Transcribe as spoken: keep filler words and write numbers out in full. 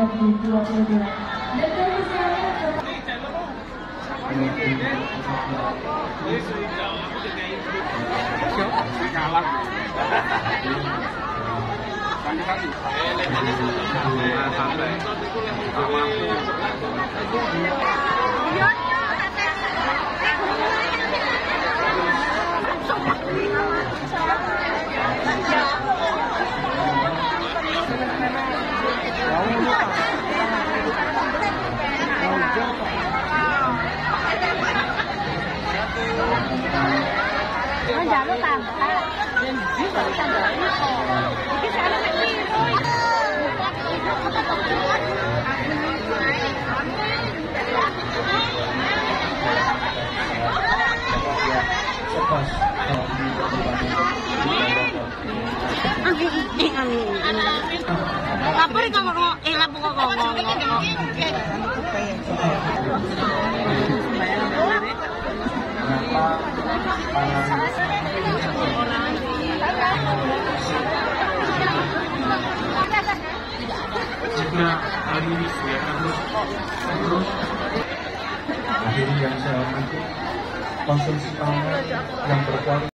ribu dua puluh dua. Dan dari saya Jangan lupa, dan juga bisa jadi saya lapor kalau eh lapor kalau jika hari ini ya terus terus akhirnya yang saya hormati konsumsi pangan yang berkualitas